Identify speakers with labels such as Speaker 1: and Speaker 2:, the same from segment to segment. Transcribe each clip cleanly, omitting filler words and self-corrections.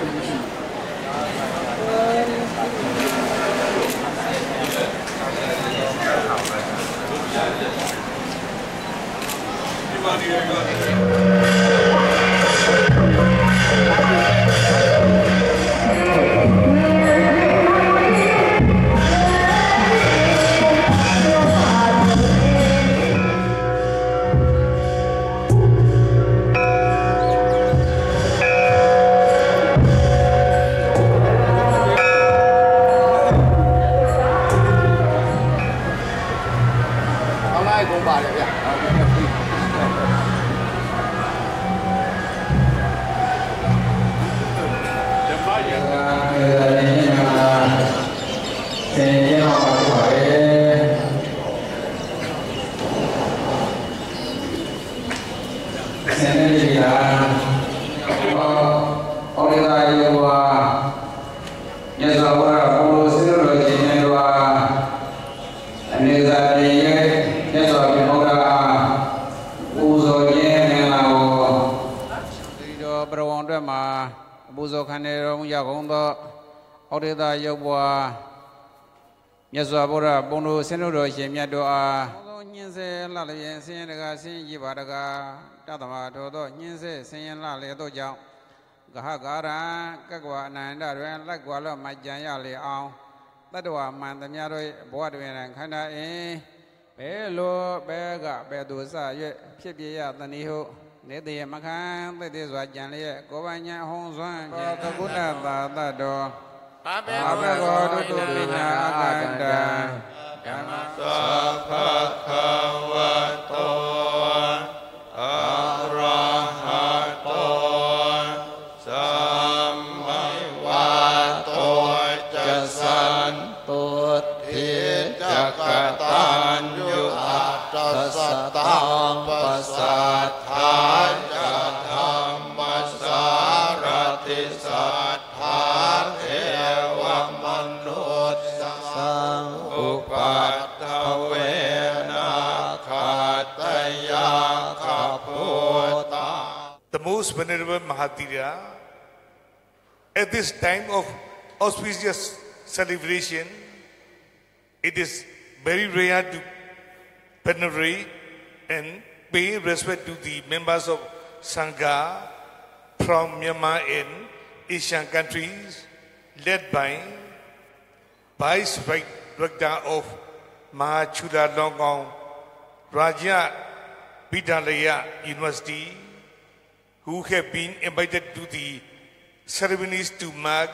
Speaker 1: Yes, Abora, Bono, Senator, Yemiadoa, Ninse, Lali, Seneca, Singibadaga, Tatama, Todo, Ninse, Saint Lali, Doja, Gahagara, Kagwa, Nanda, Lagwala, Majayali, Ao, Ladua, Mandamiaro, Boadwin, and Kana, Bello, Bega, Bedusa, Pipia, the Niho, Lady Macan, Ladies, Wajani, Govanya, Honzan, Kaguda, the door. Abe tu bina aganda,
Speaker 2: Sabhakavato arahato sammawato jasantut hidakatan yu'atasatam pasathan jadhammasarati sathar
Speaker 3: the most venerable Mahatira, at this time of auspicious celebration, it is very rare to venerate and pay respect to the members of Sangha from Myanmar and Asian countries, led by Vice Rector of Mahachula Longkong, Raja Bidalaya University, who have been invited to the ceremonies to mark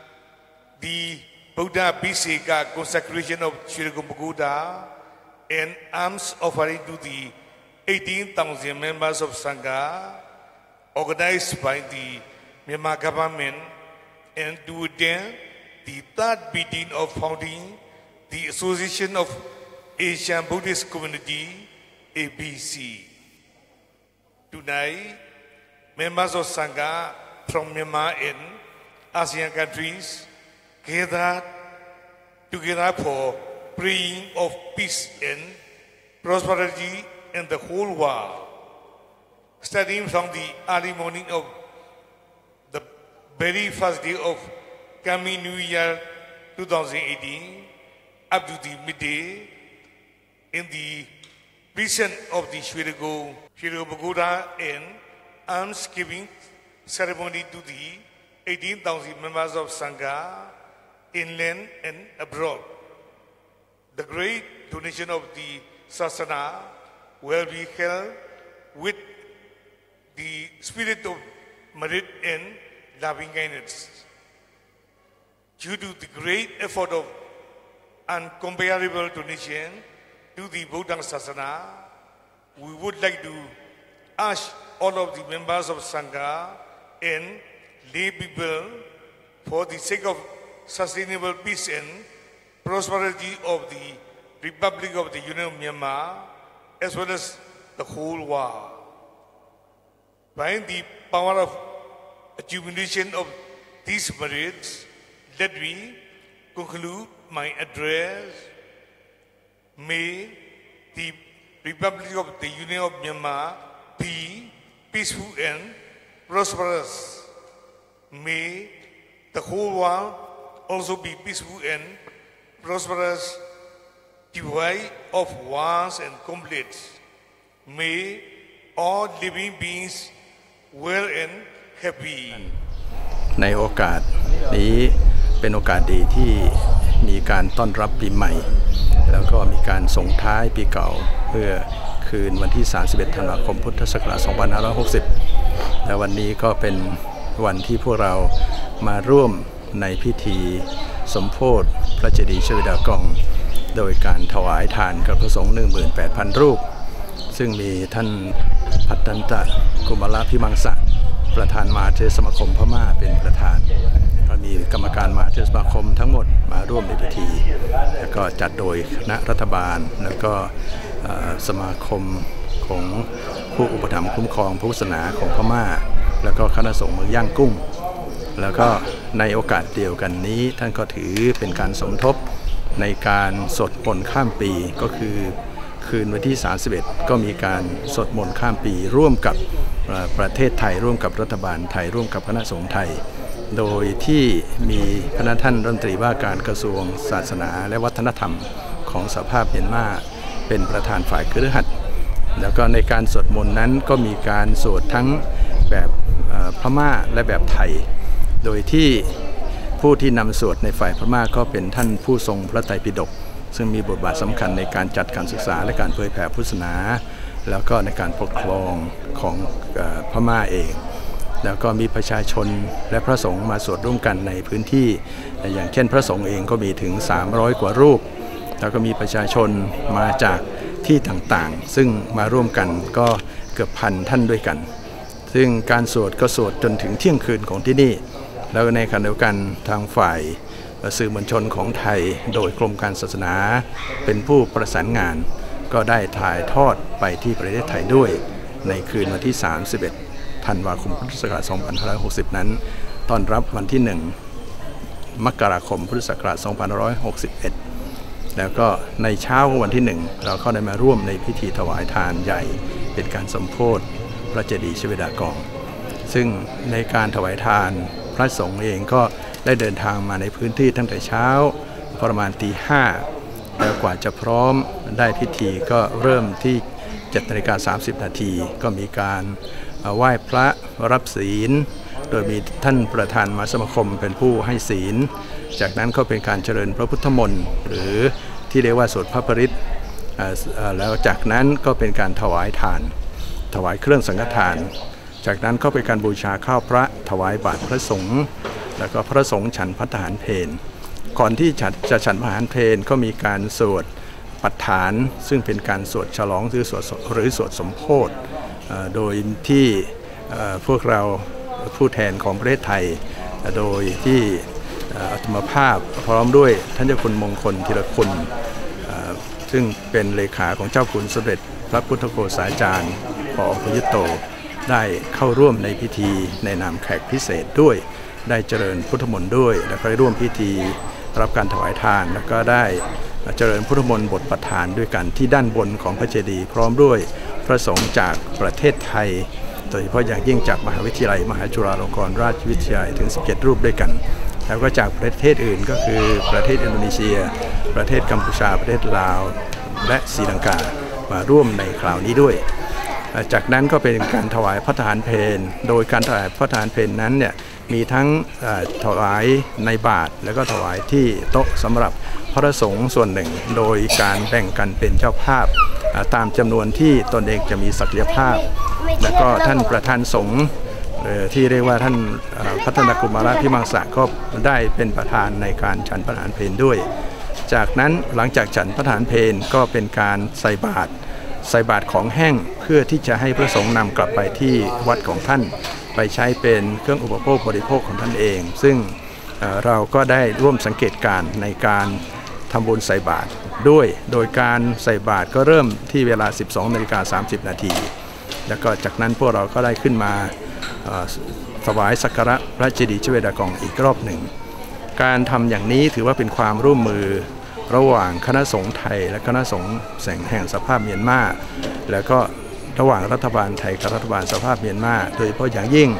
Speaker 3: the Buddha Bhiseka consecration of Sri Pagoda and alms offering to the 18,000 members of Sangha, organized by the Myanmar government, and to attend the third meeting of founding the Association of Asian Buddhist Community, ABC. Tonight, members of Sangha from Myanmar and ASEAN countries gathered together for praying of peace and prosperity in the whole world. Starting from the early morning of the very first day of coming New Year 2018 up to the midday in the prison of the Sri Pagoda and almsgiving ceremony to the 18,000 members of Sangha, inland and abroad. The great donation of the Sasana will be held with the spirit of merit and loving kindness. Due to the great effort of uncomparable donation to the Buddha Sasana, we would like to ask all of the members of Sangha and lay people, for the sake of sustainable peace and prosperity of the Republic of the Union of Myanmar, as well as the whole world. By the power of accumulation of these merits, let me conclude my address. May the Republic of the Union of Myanmar be peaceful and prosperous. May the whole world also be peaceful and prosperous, devoid of wars and conflicts. May all living beings well and happy.
Speaker 4: ในโอกาสนี้เป็นโอกาสดีที่มีการต้อนรับปีใหม่แล้วก็มีการส่งท้ายปีเก่าเพื่อคืนวันที่31ธันวาคมพุทธศักราช2560และวันนี้ก็เป็นวันที่พวกเรามาร่วมในพิธีสมโภชพระเจดีย์ชเวดากองโดยการถวายทานกับพระสงฆ์ 18,000 รูปซึ่งมีท่านพัตตันตะกุมารพิมังสะประธานมหาเถรสมาคมพม่าเป็นประธานมีกรรมการมหาเถรสมาคมทั้งหมดมาร่วมในพิธีแล้วก็จัดโดยคณะรัฐบาลแล้วก็สมาคมของผู้อุปถัมภ์คุ้มครองพุทธศาสนาของพม่าแล้วก็คณะสงฆ์เมืองย่างกุ้งแล้วก็ในโอกาสเดียวกันนี้ท่านก็ถือเป็นการสมทบในการสวดมนต์ข้ามปีก็คือคืนวันที่31ก็มีการสวดมนต์ข้ามปีร่วมกับประเทศไทยร่วมกับรัฐบาลไทยร่วมกับคณะสงฆ์ไทยโดยที่มีคณะท่านรัฐมนตรีว่าการกระทรวงศาสนาและวัฒนธรรมของสหภาพเมียนมาเป็นประธานฝ่ายคฤหัสถ์แล้วก็ในการสวดมนต์นั้นก็มีการสวดทั้งแบบพม่าและแบบไทยโดยที่ผู้ที่นำสวดในฝ่ายพม่าก็เป็นท่านผู้ทรงพระไตรปิฎกซึ่งมีบทบาทสำคัญในการจัดการศึกษาและการเผยแผ่พุทธศาสนาแล้วก็ในการปกครองของพม่าเองแล้วก็มีประชาชนและพระสงฆ์มาสวดร่วมกันในพื้นที่อย่างเช่นพระสงฆ์เองก็มีถึง300กว่ารูปแล้วก็มีประชาชนมาจากที่ต่างๆซึ่งมาร่วมกันก็เกือบ1,000 ท่านด้วยกันซึ่งการสวดก็สวดจนถึงเที่ยงคืนของที่นี่แล้วในขณะเดียวกันทางฝ่ายสื่อมวลชนของไทยโดยกรมการศาสนาเป็นผู้ประสานงานก็ได้ถ่ายทอดไปที่ประเทศไทยด้วยในคืนวันที่31ธันวาคมพุทธศักราช2560นั้นต้อนรับวันที่1มกราคมพุทธศักราช2561แล้วก็ในเช้าวันที่1เราก็ได้มาร่วมในพิธีถวายทานใหญ่เป็นการสมโภชพระเจดีย์ชเวดากองซึ่งในการถวายทานพระสงฆ์เองก็ได้เดินทางมาในพื้นที่ตั้งแต่เช้าประมาณตี 5แล้วกว่าจะพร้อมได้พิธีก็เริ่มที่ 7:30 นาทีก็มีการไหว้พระรับศีลโดยมีท่านประธานมหาสมาคมเป็นผู้ให้ศีลจากนั้นก็เป็นการเจริญพระพุทธมนต์หรือที่เรียกว่าสวดพระปริตรแล้วจากนั้นก็เป็นการถวายทานถวายเครื่องสังฆทานจากนั้นก็เป็นการบูชาข้าวพระถวายบาตรพระสงฆ์แล้วก็พระสงฆ์ฉันภัตตาหารเพลก่อนที่จะฉันภัตตาหารเพลก็มีการสวดปัฏฐานซึ่งเป็นการสวดฉลองหรือสวดสมโภชโดยที่พวกเราผู้แทนของประเทศไทยโดยที่อัตมภาพพร้อมด้วยท่านเจ้าคุณมงคลธีรคุณซึ่งเป็นเลขาของเจ้าคุณสมเด็จพระพุทธโฆษาจารย์ป.พยุตโตได้เข้าร่วมในพิธีในนามแขกพิเศษด้วยได้เจริญพุทธมนต์ด้วยแล้วก็ได้ร่วมพิธีรับการถวายทานแล้วก็ได้เจริญพุทธมนต์บทประธานด้วยกันที่ด้านบนของพระเจดีย์พร้อมด้วยพระสงฆ์จากประเทศไทยโดยเฉพาะอย่างยิ่งจากมหาวิทยาลัยมหาจุฬาลงกรณราชวิทยาลัยถึง17 รูปด้วยกันแล้วก็จากประเทศอื่นก็คือประเทศอินโดนีเซียประเทศกัมพูชาประเทศลาวและศรีลังกามาร่วมในคราวนี้ด้วยจากนั้นก็เป็นการถวายพระทหารเพลโดยการถวายพระทหารเพลนั้นเนี่ยมีทั้งถวายในบาตรแล้วก็ถวายที่โต๊ะสำหรับพระสงฆ์ส่วนหนึ่งโดยการแบ่งกันเป็นเจ้าภาพตามจำนวนที่ตนเองจะมีศักยภาพแล้วก็ท่านประธานสงฆ์ที่เรียกว่าท่านพัฒนกุมารพิมังสะก็ได้เป็นประธานในการฉันพระทหารเพลด้วยจากนั้นหลังจากฉันพระทหารเพลก็เป็นการใส่บาตรของแห้งเพื่อที่จะให้พระสงฆ์นำกลับไปที่วัดของท่านไปใช้เป็นเครื่องอุปโภคบริโภคของท่านเองซึ่งเราก็ได้ร่วมสังเกตการณ์ในการทำบุญใส่บาตรด้วยโดยการใส่บาตรก็เริ่มที่เวลา 12:30 นาทีแล้วก็จากนั้นพวกเราก็ได้ขึ้นมาถวายสักการะพระเจดีย์ชเวดากองอีกรอบหนึ่งการทำอย่างนี้ถือว่าเป็นความร่วมมือระหว่างคณะสงฆ์ไทยและคณะสงฆ์แห่งสหภาพเมียนมาแล้วก็ระหว่างรัฐบาลไทยกับรัฐบาลสหภาพเมียนมาโดยเฉพาะอย่างยิ่ง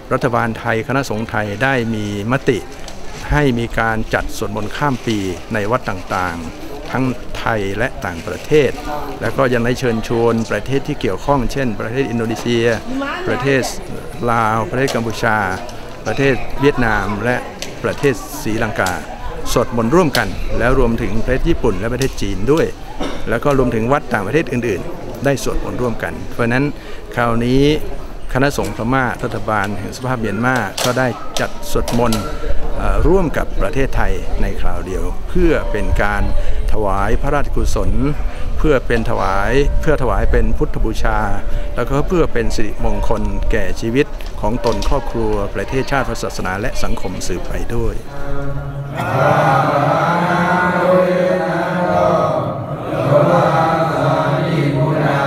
Speaker 4: รัฐบาลไทยคณะสงฆ์ไทยได้มีมติให้มีการจัดสวดมนต์ข้ามปีในวัดต่างๆทั้งไทยและต่างประเทศแล้วก็ยังได้เชิญชวนประเทศที่เกี่ยวข้องเช่นประเทศอินโดนีเซียประเทศลาวประเทศกัมพูชาประเทศเวียดนามและประเทศศรีลังกาสวดมนต์ร่วมกันแล้วรวมถึงประเทศญี่ปุ่นและประเทศจีนด้วยแล้วก็รวมถึงวัดต่างประเทศอื่นๆได้สวดมนต์ร่วมกันเพราะฉะนั้นคราวนี้คณะสงฆ์พม่ารัฐบาลแห่งสหภาพเมียนมาก็ได้จัดสวดมนต์ร่วมกับประเทศไทยในคราวเดียวเพื่อเป็นการถวายพระราชกุศลเพื่อถวายเป็นพุทธบูชาแล้วก็เพื่อเป็นสิริมงคลแก่ชีวิตของตนครอบครัวประเทศชาติศาสนาและสังคมสืบไปด้วย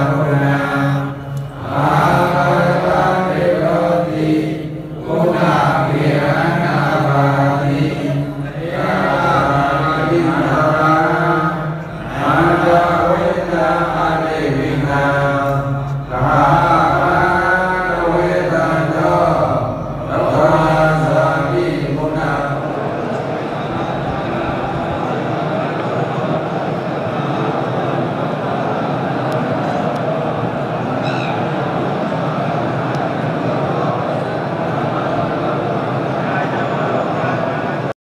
Speaker 2: Buddha